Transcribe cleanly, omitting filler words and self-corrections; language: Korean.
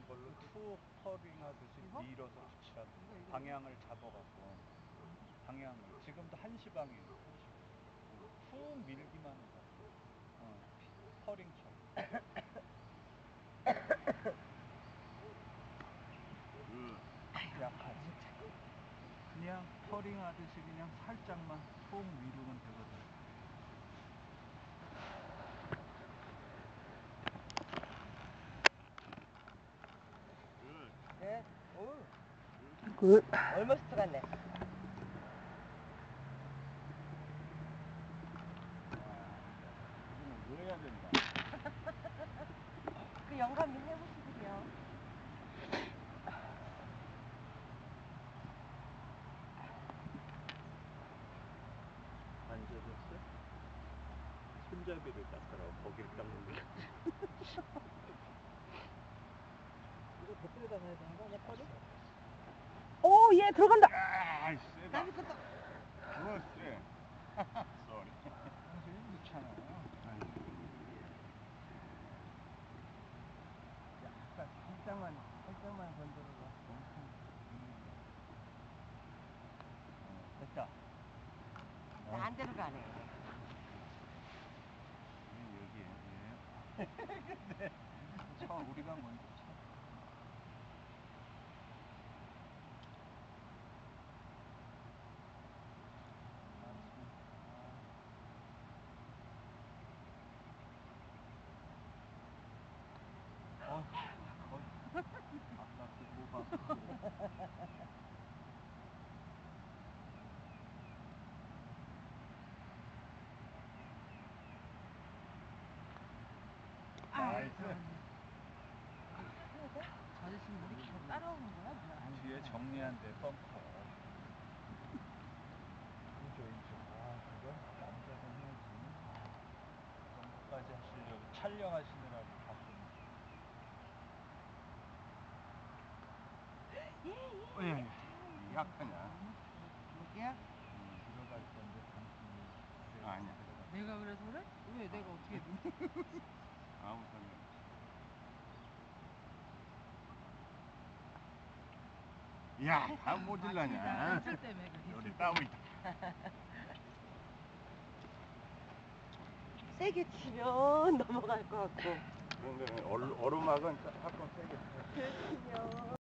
이걸로 툭 퍼링 하듯이 이거? 밀어서 붙이라고. 이거. 방향을 잡아갖고. 방향을. 지금도 한시 방향이에요. 툭 밀기만 해봐. 퍼링처럼. 약하지. 그냥 퍼링 하듯이 그냥 살짝만 톡 미루면 되거든. 네. 오. 굿. 얼머스트 같네. 이거 해야 된다. 그 영감이 해보시고요. 앉아졌어? 손잡이를 닦으라고 거기를 닦는 거야. 이거 배터리에다 넣어야 되는 거 아니야, 펄이? 오, 얘 들어간다. 아, 세다. 나도 그것도. 그거 세. 쏘리. 귀찮아. 약간 살짝만 건드려봐. 됐다. 안 들어가네. 여기. 근데 우리가 먼저 쳐. 아까 그 호박. 나이스. 자존심들이 계속 따라오는 거야, 뭐야? 뒤에 정리한 데 벙커. 인조. 아, 그거 남자가 해야지. 벙커까지 하시려고 촬영하시느라고 바쁘네. 예. 약하냐? 여기야? 들어갈 건데 당신이. 아니야. 내가 그래서 그래? 왜 내가 어떻게 아무 상관. 야, 다 모질라냐? 줄 때문에 그래. 요리 따고 있다. 세게 치면 넘어갈 것 같고. 그런데 얼음막은 조금 세게. 치면